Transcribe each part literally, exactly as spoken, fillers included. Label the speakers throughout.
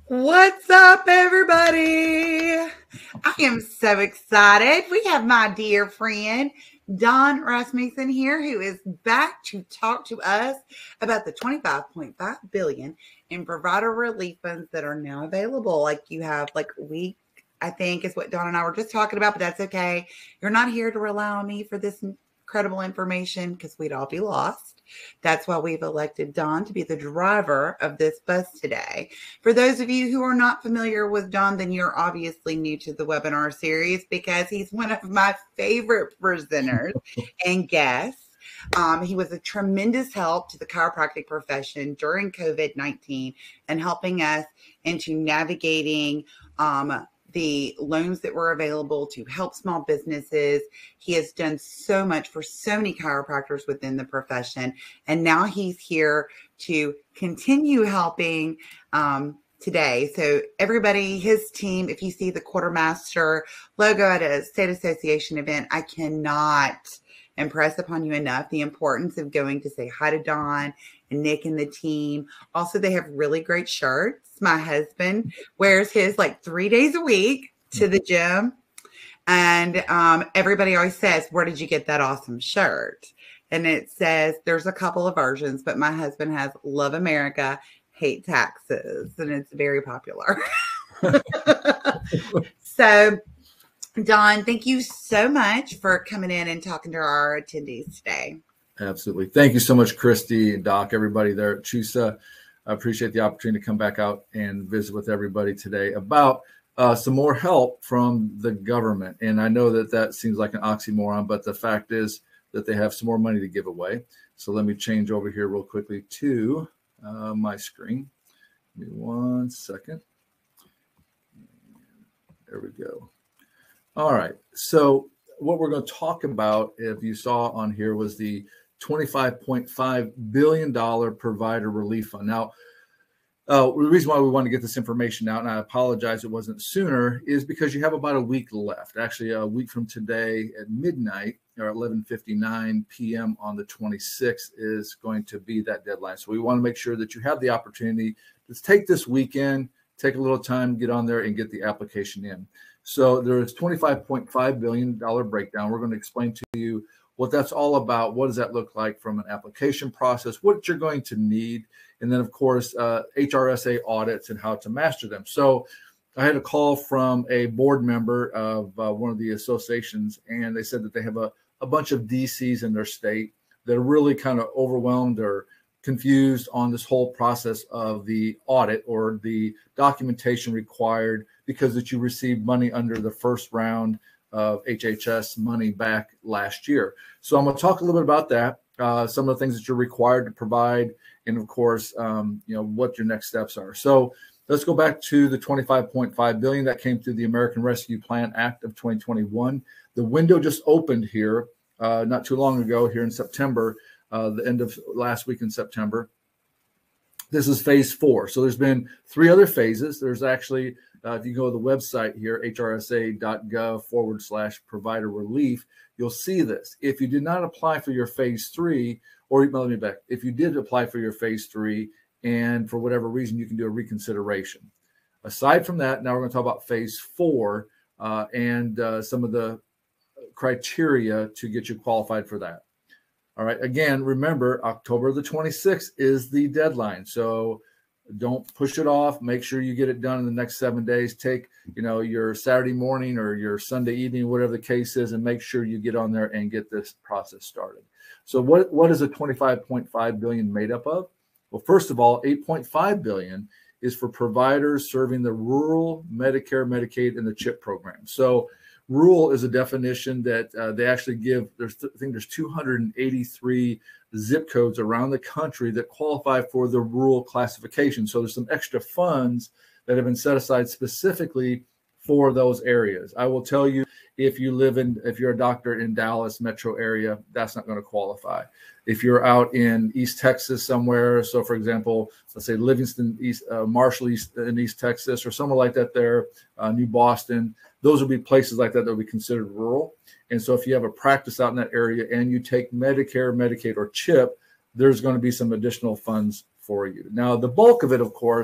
Speaker 1: What's up, everybody? I am so excited. We have my dear friend, Don Rasmussen here, who is back to talk to us about the twenty-five point five billion dollars in provider relief funds that are now available. Like you have like a week, I think is what Don and I were just talking about, but that's okay. You're not here to rely on me for this incredible information because we'd all be lost. That's why we've elected Don to be the driver of this bus today. For those of you who are not familiar with Don, then you're obviously new to the webinar series because he's one of my favorite presenters and guests. Um, he was a tremendous help to the chiropractic profession during COVID nineteen and helping us into navigating um, the loans that were available to help small businesses. He has done so much for so many chiropractors within the profession. And now he's here to continue helping um, today. So everybody, his team, if you see the quartermaster logo at a state association event, I cannot impress upon you enough the importance of going to say hi to Don and Nick and the team. Also, they have really great shirts. My husband wears his like three days a week to the gym. And um, everybody always says, where did you get that awesome shirt? And it says, there's a couple of versions, but my husband has Love America, Hate Taxes. And it's very popular. So, Don, thank you so much for coming in and talking to our attendees today.
Speaker 2: Absolutely. Thank you so much, Christy and Doc, everybody there at CHUSA. I appreciate the opportunity to come back out and visit with everybody today about uh, some more help from the government. And I know that that seems like an oxymoron, but the fact is that they have some more money to give away. So let me change over here real quickly to uh, my screen. Give me one second. There we go. All right. So what we're going to talk about, if you saw on here, was the twenty-five point five billion dollars provider relief fund. Now, uh, the reason why we want to get this information out, and I apologize it wasn't sooner, is because you have about a week left. Actually, a week from today at midnight or eleven fifty-nine p m on the twenty-sixth is going to be that deadline. So we want to make sure that you have the opportunity to take this weekend, take a little time, get on there and get the application in. So there is twenty-five point five billion dollars breakdown. We're going to explain to you what that's all about. What does that look like from an application process, what you're going to need, and then, of course, uh, H R S A audits and how to master them. So I had a call from a board member of uh, one of the associations, and they said that they have a, a bunch of D Cs in their state that are really kind of overwhelmed or confused on this whole process of the audit or the documentation required because that you received money under the first round of H H S money back last year. So I'm going to talk a little bit about that, uh, some of the things that you're required to provide, and of course, um, you know, what your next steps are. So let's go back to the twenty-five point five billion dollars that came through the American Rescue Plan Act of twenty twenty-one. The window just opened here uh, not too long ago here in September, uh, the end of last week in September. This is phase four. So there's been three other phases. There's actually, uh, if you go to the website here, H R S A dot gov forward slash provider relief, you'll see this. If you did not apply for your phase three, or let me back, if you did apply for your phase three and for whatever reason, you can do a reconsideration. Aside from that, now we're going to talk about phase four uh, and uh, some of the criteria to get you qualified for that. All right. Again, remember, October the twenty-sixth is the deadline. So don't push it off. Make sure you get it done in the next seven days. Take, you know, your Saturday morning or your Sunday evening, whatever the case is, and make sure you get on there and get this process started. So what, what is a twenty-five point five billion dollars made up of? Well, first of all, eight point five billion dollars is for providers serving the rural Medicare, Medicaid, and the CHIP program. So rural is a definition that uh, they actually give. There's, I think there's two hundred eighty-three zip codes around the country that qualify for the rural classification. So there's some extra funds that have been set aside specifically for those areas. I will tell you, if you live in, if you're a doctor in Dallas metro area, that's not going to qualify. If you're out in East Texas somewhere, so for example, let's say Livingston, East, uh, Marshall, East in East Texas, or somewhere like that there, uh, New Boston, those would be places like that that would be considered rural. And so if you have a practice out in that area and you take Medicare, Medicaid, or CHIP, there's going to be some additional funds for you. Now, the bulk of it, of course,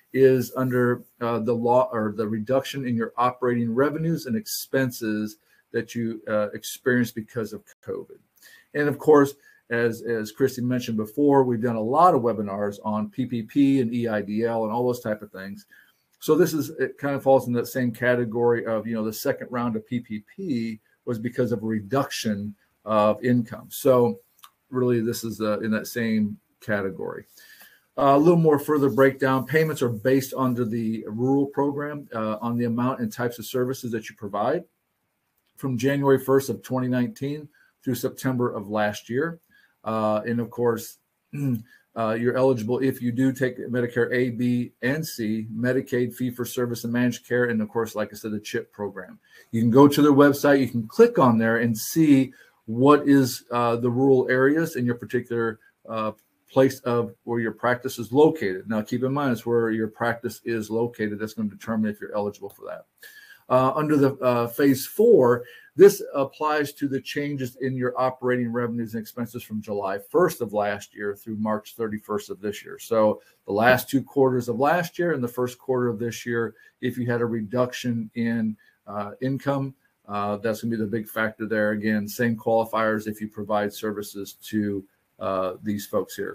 Speaker 2: is under uh, the law or the reduction in your operating revenues and expenses that you uh, experienced because of COVID. And of course, as, as Christy mentioned before, we've done a lot of webinars on P P P and E I D L and all those type of things. So this is, it kind of falls in that same category of, you know, the second round of P P P was because of a reduction of income. So really this is uh, in that same category. Uh, a little more further breakdown. Payments are based under the rural program uh, on the amount and types of services that you provide from January first of twenty nineteen through September of last year. Uh, and of course, uh, you're eligible if you do take Medicare A, B, and C, Medicaid, fee-for-service, and managed care, and of course, like I said, the CHIP program. You can go to their website, you can click on there and see what is uh, the rural areas in your particular uh, place of where your practice is located. Now, keep in mind, it's where your practice is located. That's going to determine if you're eligible for that. Uh, under the uh, phase four, this applies to the changes in your operating revenues and expenses from July first of last year through March thirty-first of this year. So the last two quarters of last year and the first quarter of this year, if you had a reduction in uh, income, uh, that's going to be the big factor there. Again, same qualifiers if you provide services to uh, these folks here.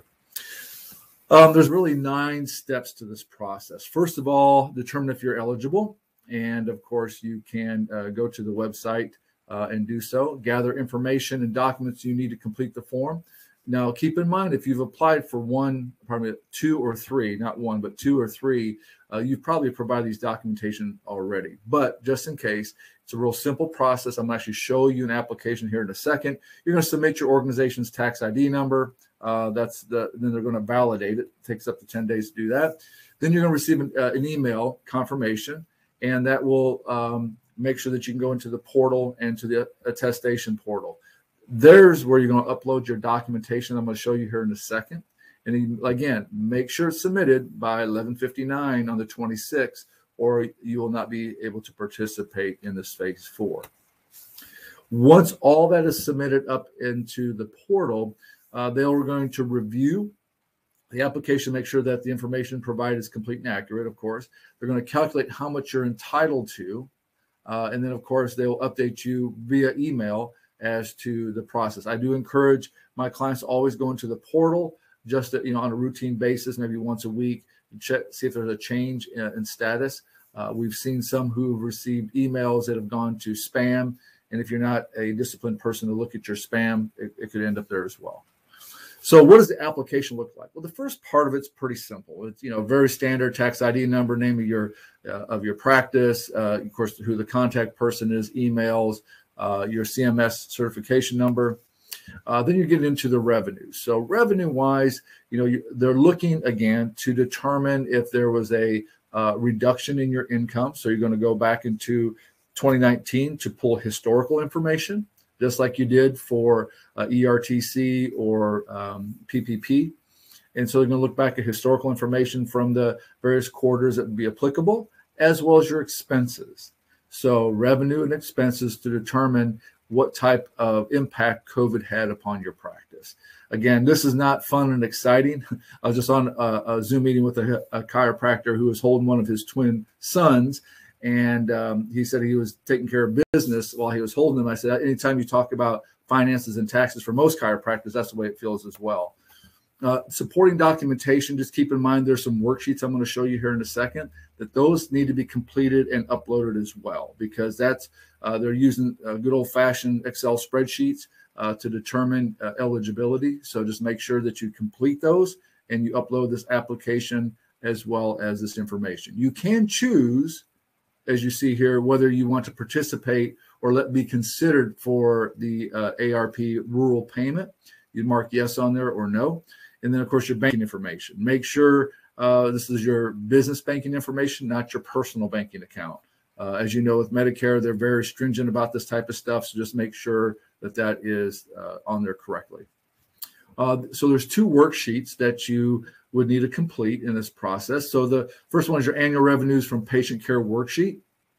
Speaker 2: Um, there's really nine steps to this process. First of all, determine if you're eligible. And of course, you can uh, go to the website uh, and do so. Gather information and documents you need to complete the form. Now, keep in mind, if you've applied for one, probably two or three, not one, but two or three, uh, you've probably provided these documentation already. But just in case, it's a real simple process. I'm going to actually show you an application here in a second. You're going to submit your organization's tax I D number. Uh, that's the, then they're going to validate it. It takes up to ten days to do that. Then you're going to receive an, uh, an email confirmation, and that will um, make sure that you can go into the portal and to the attestation portal. There's where you're going to upload your documentation. I'm going to show you here in a second. And again, make sure it's submitted by eleven fifty-nine on the twenty-sixth, or you will not be able to participate in this phase four. Once all that is submitted up into the portal, uh, they are going to review the application, make sure that the information provided is complete and accurate, of course. They're going to calculate how much you're entitled to. Uh, and then, of course, they will update you via email as to the process. I do encourage my clients to always go into the portal just to, you know, on a routine basis, maybe once a week, check, see if there's a change in, in status. Uh, we've seen some who have received emails that have gone to spam. And if you're not a disciplined person to look at your spam, it, it could end up there as well. So what does the application look like? Well, the first part of it's pretty simple. It's, you know, very standard tax I D number, name of your uh, of your practice, uh, of course, who the contact person is, emails, uh, your C M S certification number. Uh, then you get into the revenue. So revenue-wise, you know, you, they're looking again to determine if there was a uh, reduction in your income. So you're going to go back into twenty nineteen to pull historical information, just like you did for uh, E R T C or um, P P P. And so they're going to look back at historical information from the various quarters that would be applicable, as well as your expenses. So revenue and expenses to determine what type of impact COVID had upon your practice. Again, this is not fun and exciting. I was just on a, a Zoom meeting with a, a chiropractor who was holding one of his twin sons. And um, he said he was taking care of business while he was holding them. I said, anytime you talk about finances and taxes, for most chiropractors, that's the way it feels as well. Uh, supporting documentation, just keep in mind there's some worksheets I'm going to show you here in a second, that those need to be completed and uploaded as well, because that's uh, they're using uh, good old-fashioned Excel spreadsheets uh, to determine uh, eligibility. So just make sure that you complete those and you upload this application as well as this information. You can choose, as you see here, whether you want to participate or let be considered for the uh, A R P rural payment. You mark yes on there or no. And then, of course, your banking information. Make sure uh, this is your business banking information, not your personal banking account. Uh, as you know, with Medicare, they're very stringent about this type of stuff. So just make sure that that is uh, on there correctly. Uh, so there's two worksheets that you would need to complete in this process. So the first one is your annual revenues from patient care worksheet.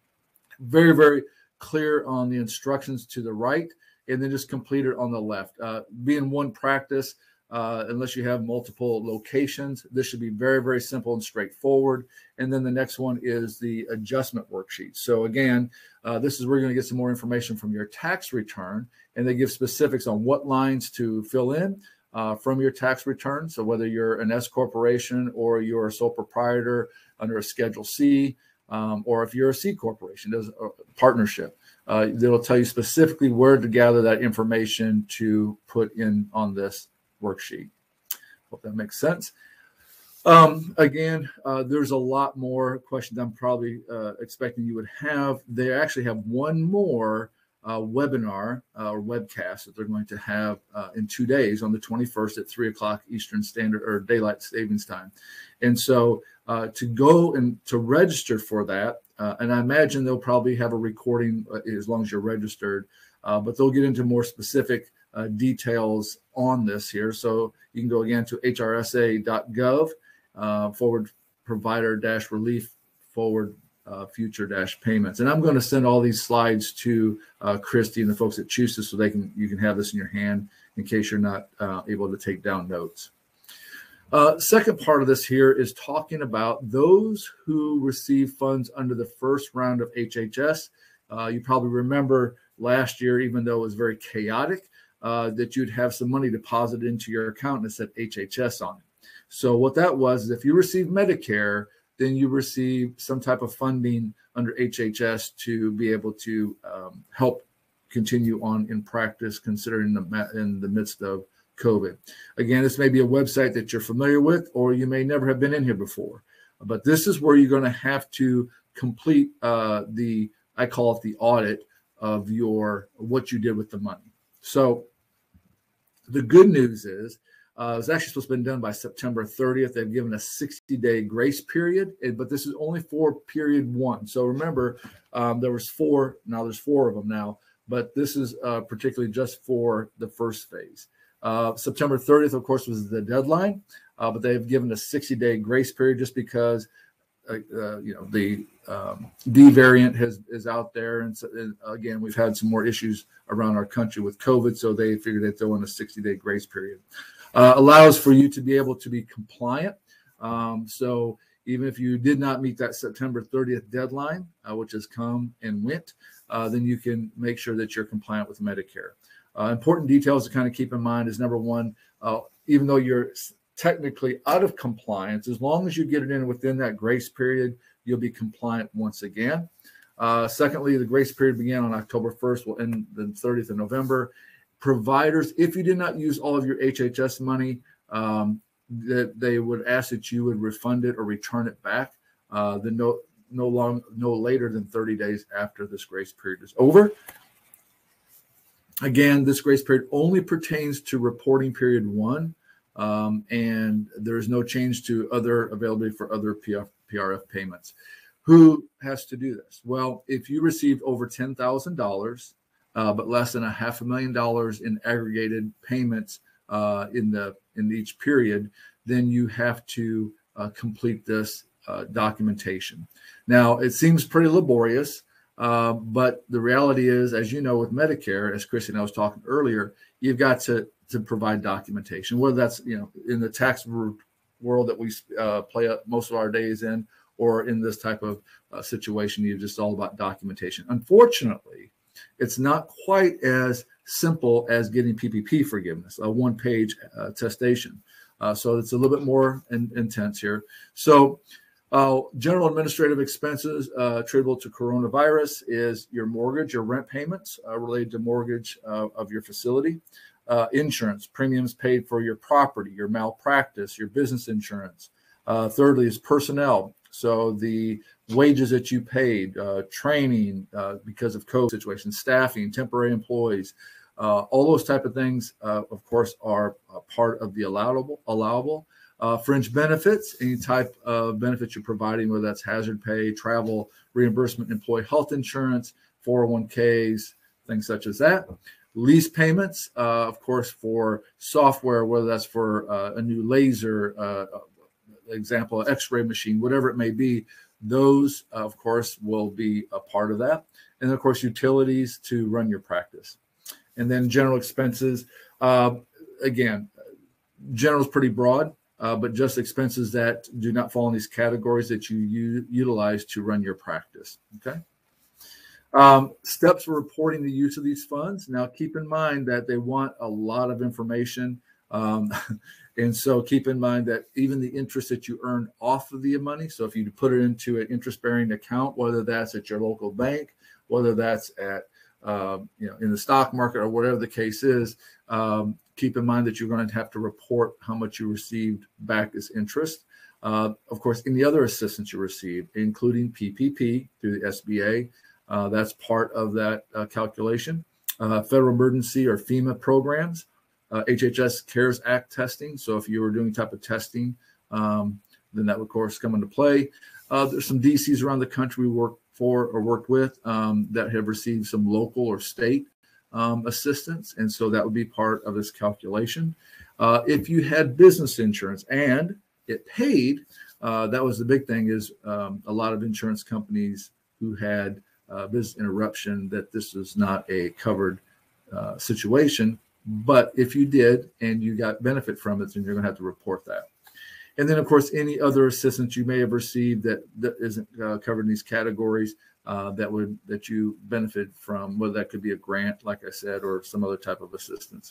Speaker 2: Very, very clear on the instructions to the right, and then just complete it on the left. Uh, being one practice, Uh, unless you have multiple locations. This should be very, very simple and straightforward. And then the next one is the adjustment worksheet. So again, uh, this is where you're going to get some more information from your tax return, and they give specifics on what lines to fill in uh, from your tax return. So whether you're an S corporation or you're a sole proprietor under a Schedule C, um, or if you're a C corporation, there's a partnership. Uh, it'll tell you specifically where to gather that information to put in on this worksheet. Hope that makes sense. Um, again, uh, there's a lot more questions I'm probably uh, expecting you would have. They actually have one more uh, webinar uh, or webcast that they're going to have uh, in two days on the twenty-first at three o'clock Eastern Standard or Daylight Savings Time. And so uh, to go and to register for that, uh, and I imagine they'll probably have a recording uh, as long as you're registered, uh, but they'll get into more specific Uh, details on this here. So you can go again to H R S A dot gov uh, forward provider dash relief forward uh, future dash payments. And I'm going to send all these slides to uh, Christy and the folks at CUSIS so they can you can have this in your hand in case you're not uh, able to take down notes. Uh, second part of this here is talking about those who receive funds under the first round of H H S. Uh, you probably remember last year, even though it was very chaotic, Uh, that you'd have some money deposited into your account and it said H H S on it. So what that was is if you receive Medicare, then you receive some type of funding under H H S to be able to um, help continue on in practice, considering the in the midst of COVID. Again, this may be a website that you're familiar with, or you may never have been in here before. But this is where you're going to have to complete uh, the, I call it the audit of your what you did with the money. So the good news is uh, it's actually supposed to have been done by September thirtieth. They've given a sixty day grace period, but this is only for period one. So remember, um, there was four, now there's four of them now, but this is uh, particularly just for the first phase. Uh, September thirtieth, of course, was the deadline, uh, but they've given a sixty day grace period just because Uh, uh, you know, the um, D variant has is out there, and, so, and again, we've had some more issues around our country with COVID, so they figured they'd throw in a sixty day grace period. Uh, allows for you to be able to be compliant. Um, so even if you did not meet that September thirtieth deadline, uh, which has come and went, uh, then you can make sure that you're compliant with Medicare. Uh, important details to kind of keep in mind is number one, uh, even though you're technically out of compliance, as long as you get it in within that grace period, you'll be compliant once again. Uh, secondly, the grace period began on October first, will end the thirtieth of November. Providers, if you did not use all of your H H S money, um, that they would ask that you would refund it or return it back. Uh, the no no long no later than thirty days after this grace period is over. Again, this grace period only pertains to reporting period one. Um, and there's no change to other availability for other P R F payments. Who has to do this? Well, if you received over ten thousand dollars, uh, but less than a half a million dollars in aggregated payments uh, in the in each period, then you have to uh, complete this uh, documentation. Now, it seems pretty laborious, uh, but the reality is, as you know, with Medicare, as Christy and I was talking earlier, you've got to to provide documentation, whether that's, you know, in the tax world that we uh, play most of our days in, or in this type of uh, situation, you're just all about documentation. Unfortunately, it's not quite as simple as getting P P P forgiveness, a one-page uh, attestation. Uh, so it's a little bit more in, intense here. So uh, general administrative expenses uh, attributable to coronavirus is your mortgage, your rent payments uh, related to mortgage uh, of your facility. Uh, insurance, premiums paid for your property, your malpractice, your business insurance. Uh, thirdly is personnel. So the wages that you paid, uh, training uh, because of COVID situations, staffing, temporary employees, uh, all those type of things, uh, of course, are a part of the allowable. allowable. Uh, fringe benefits, any type of benefits you're providing, whether that's hazard pay, travel, reimbursement, employee health insurance, four oh one Ks, things such as that. Lease payments, uh, of course, for software, whether that's for uh, a new laser, uh, example, x-ray machine, whatever it may be, those, uh, of course, will be a part of that. And, of course, utilities to run your practice. And then general expenses, uh, again, general is pretty broad, uh, but just expenses that do not fall in these categories that you u- utilize to run your practice. Okay. Um, steps for reporting the use of these funds. Now, keep in mind that they want a lot of information. Um, and so keep in mind that even the interest that you earn off of the money, so if you put it into an interest-bearing account, whether that's at your local bank, whether that's at, um, you know, in the stock market or whatever the case is, um, keep in mind that you're going to have to report how much you received back as interest. Uh, of course, any other assistance you received, including P P P through the S B A, uh, that's part of that uh, calculation. Uh, federal emergency or FEMA programs, uh, H H S CARES Act testing. So if you were doing type of testing, um, then that would, of course, come into play. Uh, there's some D Cs around the country we work for or worked with um, that have received some local or state um, assistance. And so that would be part of this calculation. Uh, if you had business insurance and it paid, uh, that was the big thing is um, a lot of insurance companies who had uh, business interruption, that this is not a covered uh, situation. But if you did and you got benefit from it, then you're going to have to report that. And then, of course, any other assistance you may have received that, that isn't uh, covered in these categories uh, that would that you benefit from, whether that could be a grant, like I said, or some other type of assistance.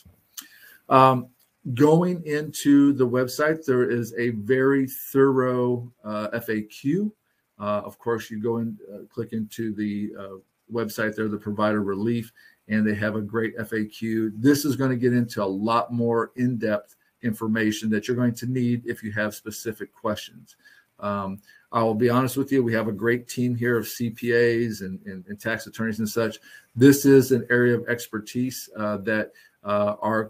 Speaker 2: Um, going into the website, there is a very thorough uh, F A Q. Uh, of course, you go and uh, click into the uh, website there, the provider relief, and they have a great F A Q. This is going to get into a lot more in-depth information that you're going to need if you have specific questions. Um, I will be honest with you, we have a great team here of C P As and, and, and tax attorneys and such. This is an area of expertise uh, that uh, our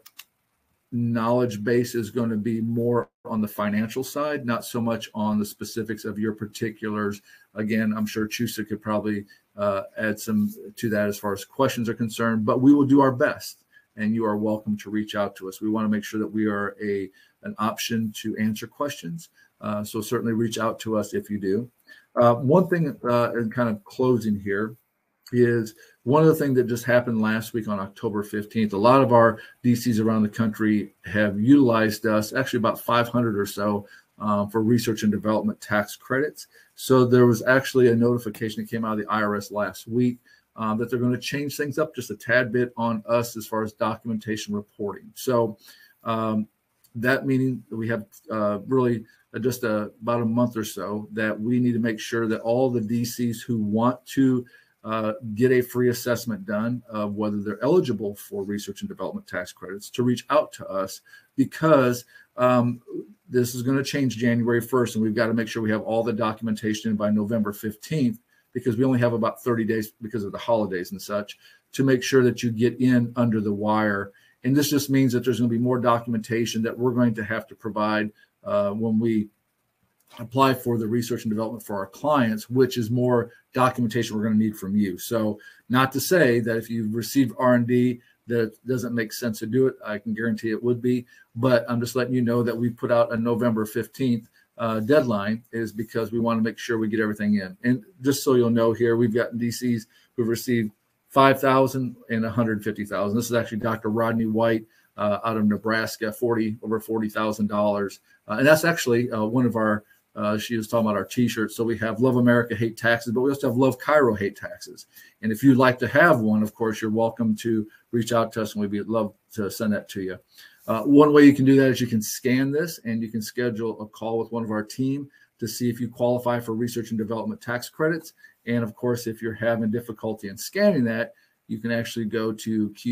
Speaker 2: knowledge base is going to be more on the financial side, not so much on the specifics of your particulars. Again, I'm sure CHUSA could probably uh, add some to that as far as questions are concerned, but we will do our best. And you are welcome to reach out to us. We want to make sure that we are a an option to answer questions. Uh, so certainly reach out to us if you do. Uh, one thing uh, in kind of closing here is one of the things that just happened last week on October fifteenth. A lot of our D Cs around the country have utilized us, actually about five hundred or so, um, for research and development tax credits. So there was actually a notification that came out of the I R S last week um, that they're going to change things up just a tad bit on us as far as documentation reporting. So um, that meaning that we have uh, really just a, about a month or so that we need to make sure that all the D Cs who want to Uh, get a free assessment done of whether they're eligible for research and development tax credits to reach out to us, because um, this is going to change January first, and we've got to make sure we have all the documentation in by November fifteenth, because we only have about thirty days because of the holidays and such to make sure that you get in under the wire. And this just means that there's going to be more documentation that we're going to have to provide uh, when we apply for the research and development for our clients, which is more documentation we're going to need from you. So not to say that if you've received R and D that it doesn't make sense to do it. I can guarantee it would be, but I'm just letting you know that we put out a November fifteenth uh, deadline is because we want to make sure we get everything in. And just so you'll know here, we've got D Cs who've received five thousand and one hundred fifty thousand. This is actually Doctor Rodney White uh, out of Nebraska, forty over forty thousand dollars. Uh, and that's actually uh, one of our Uh, she was talking about our T-shirts. So we have Love America, Hate Taxes, but we also have Love Cairo, Hate Taxes. And if you'd like to have one, of course, you're welcome to reach out to us, and we'd love to send that to you. Uh, one way you can do that is you can scan this, and you can schedule a call with one of our team to see if you qualify for research and development tax credits. And of course, if you're having difficulty in scanning that, you can actually go to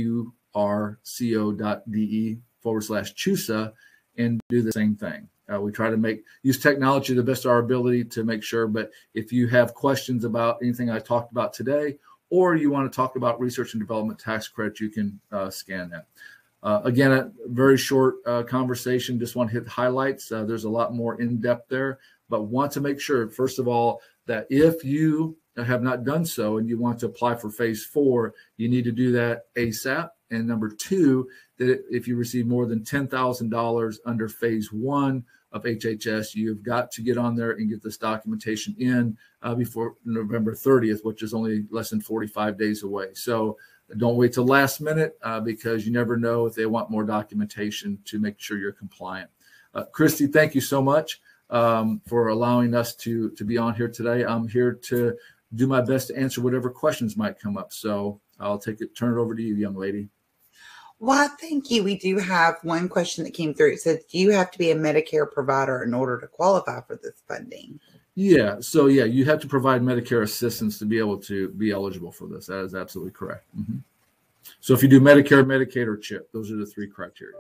Speaker 2: qrco.de forward slash CHUSA and do the same thing. Uh, we try to make use technology to the best of our ability to make sure. But if you have questions about anything I talked about today, or you want to talk about research and development tax credit, you can uh, scan that. Uh, again, a very short uh, conversation. Just want to hit the highlights. Uh, there's a lot more in depth there, but want to make sure, first of all, that if you have not done so and you want to apply for phase four, you need to do that ASAP. And number two, that if you receive more than ten thousand dollars under phase one of H H S, you've got to get on there and get this documentation in uh, before November thirtieth, which is only less than forty-five days away. So don't wait till last minute uh, because you never know if they want more documentation to make sure you're compliant. Uh, Christy, thank you so much um, for allowing us to, to be on here today. I'm here to do my best to answer whatever questions might come up. So I'll take it, turn it over to you, young lady.
Speaker 1: Well, thank you. We do have one question that came through. It says, do you have to be a Medicare provider in order to qualify for this funding?
Speaker 2: Yeah. So, yeah, you have to provide Medicare assistance to be able to be eligible for this. That is absolutely correct. Mm-hmm. So if you do Medicare, Medicaid, or CHIP, those are the three criteria.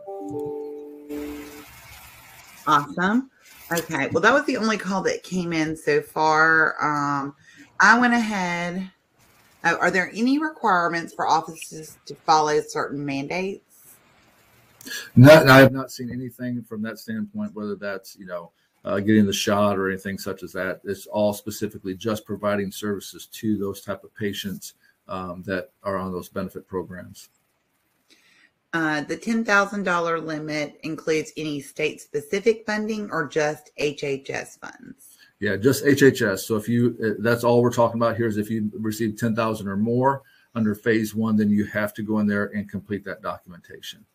Speaker 1: Awesome. Okay. Well, that was the only call that came in so far. Um, I went ahead. Uh, are there any requirements for offices to follow certain mandates?
Speaker 2: Not, I have not seen anything from that standpoint, whether that's, you know, uh, getting the shot or anything such as that. It's all specifically just providing services to those type of patients um, that are on those benefit programs.
Speaker 1: Uh, the ten thousand dollars limit includes any state-specific funding or just H H S funds?
Speaker 2: Yeah, just H H S. So if you, that's all we're talking about here is if you receive ten thousand or more under phase one, then you have to go in there and complete that documentation.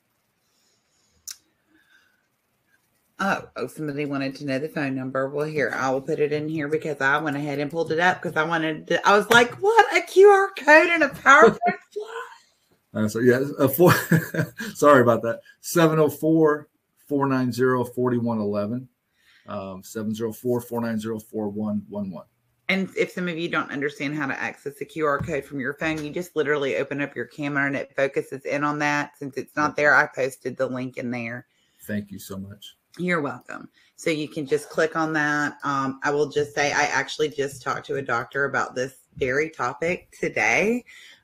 Speaker 1: Oh, oh, somebody wanted to know the phone number. Well, here, I will put it in here because I went ahead and pulled it up because I wanted to, I was like, what, a Q R code and a PowerPoint slide?
Speaker 2: Uh, so yeah, uh, four, sorry about that. seven oh four, four nine zero, four one one one. Um, seven oh four, four nine zero, four one one one.
Speaker 1: And if some of you don't understand how to access the Q R code from your phone, you just literally open up your camera and it focuses in on that. Since it's not there, I posted the link in there.
Speaker 2: Thank you so much.
Speaker 1: You're welcome. So you can just click on that. Um, I will just say I actually just talked to a doctor about this very topic today.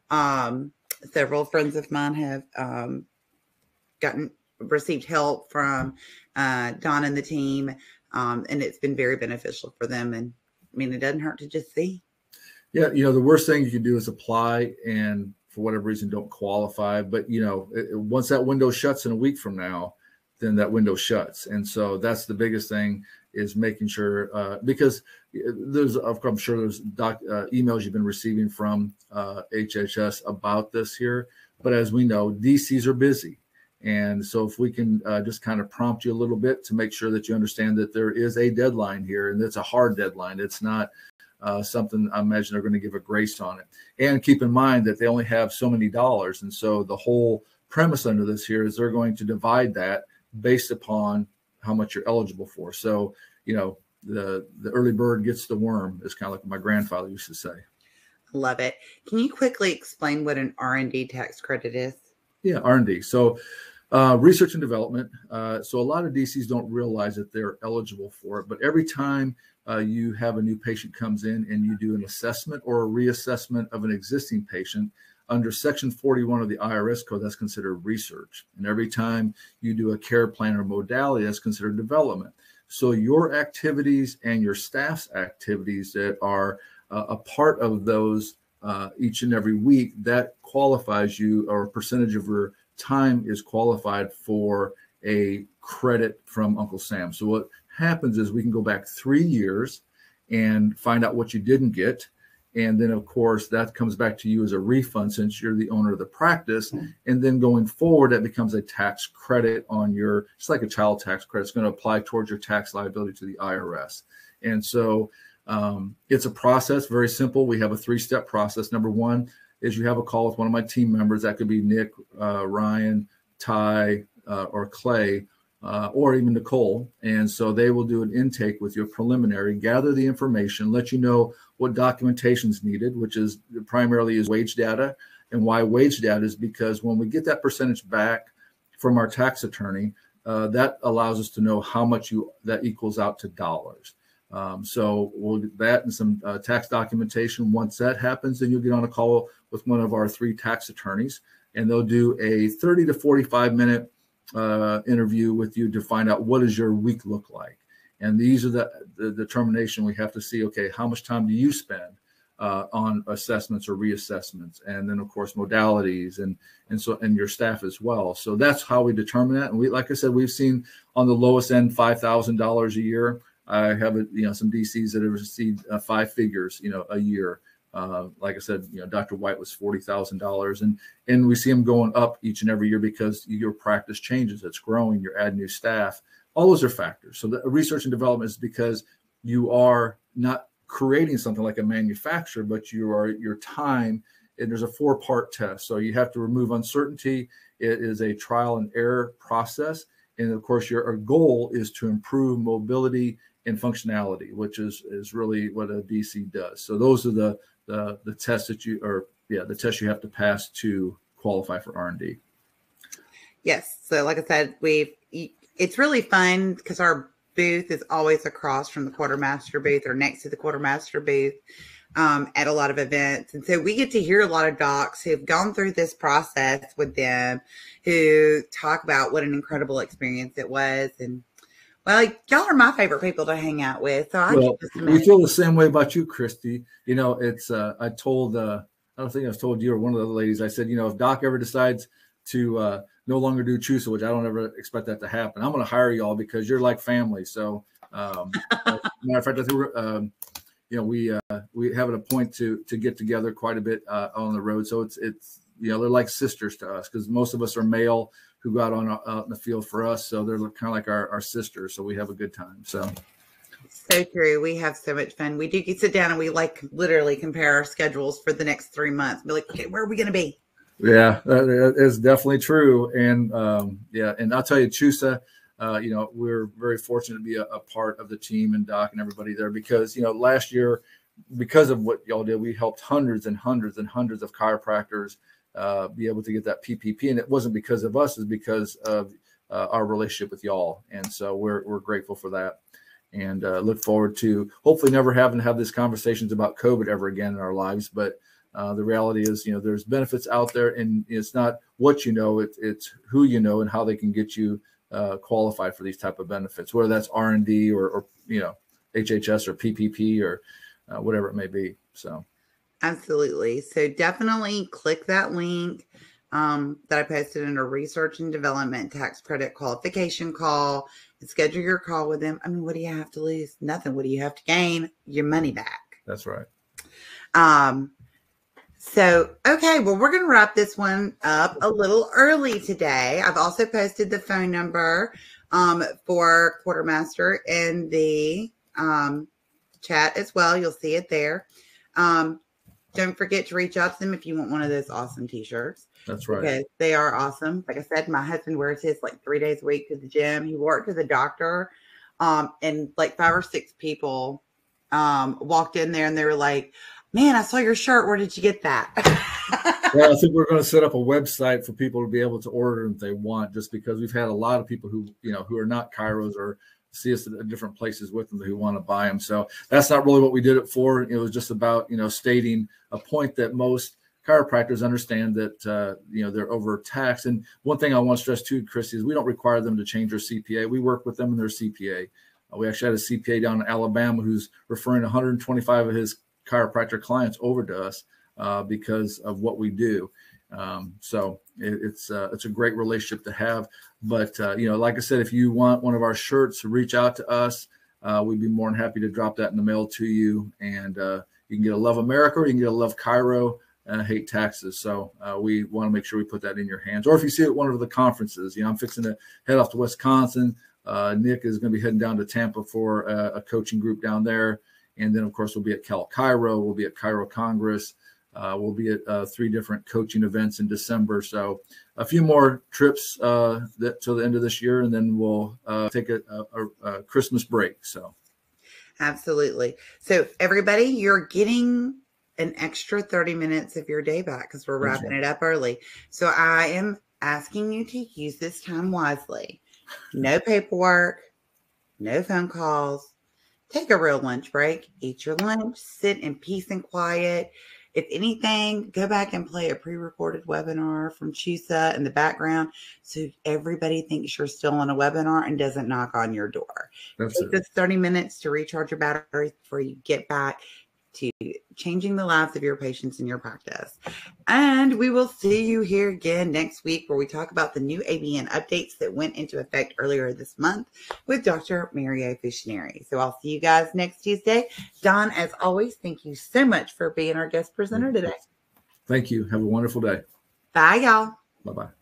Speaker 1: Um, several friends of mine have um, gotten received help from uh, Don and the team. Um, and it's been very beneficial for them. And I mean, it doesn't hurt to just see.
Speaker 2: Yeah. You know, the worst thing you can do is apply and for whatever reason don't qualify. But, you know, it, once that window shuts in a week from now, then that window shuts. And so that's the biggest thing is making sure uh, because there's, I'm sure there's doc, uh, emails you've been receiving from uh, H H S about this here. But as we know, D Cs are busy. And so if we can uh, just kind of prompt you a little bit to make sure that you understand that there is a deadline here, and it's a hard deadline. It's not uh, something I imagine they're going to give a grace on it. And keep in mind that they only have so many dollars. And so the whole premise under this here is they're going to divide that based upon how much you're eligible for. So, you know, the, the early bird gets the worm is kind of like my grandfather used to say.
Speaker 1: Love it. Can you quickly explain what an R and D tax credit is?
Speaker 2: Yeah, R and D. So Uh, research and development. Uh, so a lot of D Cs don't realize that they're eligible for it, but every time uh, you have a new patient comes in and you do an assessment or a reassessment of an existing patient under section forty-one of the I R S code, that's considered research. And every time you do a care plan or modality, that's considered development. So your activities and your staff's activities that are uh, a part of those uh, each and every week, that qualifies you, or a percentage of your time is qualified for a credit from Uncle Sam. So what happens is we can go back three years and find out what you didn't get. And then, of course, that comes back to you as a refund since you're the owner of the practice. And then going forward, that becomes a tax credit on your, it's like a child tax credit. It's going to apply towards your tax liability to the I R S. And so um, it's a process, very simple. We have a three-step process. Number one is you have a call with one of my team members. That could be Nick, uh, Ryan, Ty, uh, or Clay, uh, or even Nicole. And so they will do an intake with your preliminary, gather the information, let you know what documentation is needed, which is primarily is wage data. And why wage data is because when we get that percentage back from our tax attorney, uh, that allows us to know how much you that equals out to dollars. Um, so we'll get that and some uh, tax documentation. Once that happens, then you'll get on a call with one of our three tax attorneys, and they'll do a thirty to forty-five minute uh, interview with you to find out what does your week look like. And these are the, the determination we have to see, okay, how much time do you spend uh, on assessments or reassessments? And then, of course, modalities and and so and your staff as well. So that's how we determine that. And we, like I said, we've seen on the lowest end five thousand dollars a year. I have, you know, some D Cs that have received uh, five figures, you know, a year Uh, like I said, you know, Doctor White was forty thousand dollars, and and we see them going up each and every year because your practice changes, it's growing, you're adding new staff. All those are factors. So the research and development is because you are not creating something like a manufacturer, but you are your time. And there's a four-part test. So you have to remove uncertainty. It is a trial and error process, and of course, your our goal is to improve mobility and functionality, which is is really what a D C does. So those are the the the tests that you or yeah the tests you have to pass to qualify for R and D.
Speaker 1: Yes. So like I said, we it's really fun because our booth is always across from the quartermaster booth or next to the quartermaster booth um, at a lot of events. And so we get to hear a lot of docs who've gone through this process with them, who talk about what an incredible experience it was. And well, y'all are my favorite people to hang out with. So I
Speaker 2: well, we feel the same way about you, Christy. You know, it's uh, I told uh, I don't think I've told you or one of the other ladies. I said, you know, if Doc ever decides to uh, no longer do CHUSA, which I don't ever expect that to happen, I'm going to hire y'all because you're like family. So, um, matter of fact, I think um, you know we uh, we have a point to to get together quite a bit uh, on the road. So it's it's you know they're like sisters to us because most of us are male who got on out in the field for us. So they're kind of like our, our sisters. So we have a good time. So.
Speaker 1: So true. We have so much fun. We do sit down and we like literally compare our schedules for the next three months. Be like, okay, where are we going to be?
Speaker 2: Yeah, that is definitely true. And um, yeah, and I'll tell you, CHUSA, uh, you know, we're very fortunate to be a, a part of the team and Doc and everybody there because, you know, last year, because of what y'all did, we helped hundreds and hundreds and hundreds of chiropractors uh, be able to get that P P P. And it wasn't because of us, it's because of uh, our relationship with y'all. And so we're, we're grateful for that. And uh, look forward to hopefully never having to have these conversations about COVID ever again in our lives. But uh, the reality is, you know, there's benefits out there, and it's not what you know, it, it's who you know and how they can get you uh, qualified for these type of benefits, whether that's R and D or, or, you know, H H S or P P P or uh, whatever it may be. So.
Speaker 1: Absolutely. So definitely click that link um, that I posted under research and development tax credit qualification call and schedule your call with them. I mean, what do you have to lose? Nothing. What do you have to gain? Your money back.
Speaker 2: That's right.
Speaker 1: Um, so, okay, well, we're going to wrap this one up a little early today. I've also posted the phone number um, for Quartermaster in the um, chat as well. You'll see it there. Um, Don't forget to reach out to them if you want one of those awesome t-shirts.
Speaker 2: That's right.
Speaker 1: Because they are awesome. Like I said, my husband wears his like three days a week to the gym. He wore it to the doctor. Um, and like five or six people um, walked in there and they were like, man, I saw your shirt. Where did you get that?
Speaker 2: Well, I think we're going to set up a website for people to be able to order them if they want, just because we've had a lot of people who, you know, who are not chiros or see us at different places with them who want to buy them. So that's not really what we did it for. It was just about, you know, stating a point that most chiropractors understand that, uh, you know, they're overtaxed. And one thing I want to stress too, Christy, is we don't require them to change their C P A. We work with them in their C P A. Uh, we actually had a C P A down in Alabama who's referring one hundred twenty-five of his chiropractor clients over to us uh, because of what we do. Um, so it, it's uh, it's a great relationship to have. But, uh, you know, like I said, if you want one of our shirts, reach out to us. Uh, we'd be more than happy to drop that in the mail to you. And uh, you can get a Love America or you can get a Love Chiro, uh, Hate Taxes. So uh, we want to make sure we put that in your hands. Or if you see it at one of the conferences, you know, I'm fixing to head off to Wisconsin. Uh, Nick is going to be heading down to Tampa for a, a coaching group down there. And then, of course, we'll be at Cal Chiro. We'll be at Chiro Congress. Uh, we'll be at uh, three different coaching events in December. So a few more trips uh, that till the end of this year, and then we'll uh, take a, a, a Christmas break. So,
Speaker 1: absolutely. So everybody, you're getting an extra thirty minutes of your day back because we're wrapping right. it up early. So I am asking you to use this time wisely. No paperwork, no phone calls. Take a real lunch break. Eat your lunch. Sit in peace and quiet. If anything, go back and play a pre-recorded webinar from CHUSA in the background so everybody thinks you're still on a webinar and doesn't knock on your door.
Speaker 2: That's
Speaker 1: Take
Speaker 2: it.
Speaker 1: this thirty minutes to recharge your batteries before you get back. to changing the lives of your patients in your practice. And we will see you here again next week where we talk about the new A B N updates that went into effect earlier this month with Doctor Mario Fuchineri. So I'll see you guys next Tuesday. Don, as always, thank you so much for being our guest presenter today.
Speaker 2: Thank you. Have a wonderful day.
Speaker 1: Bye, y'all.
Speaker 2: Bye-bye.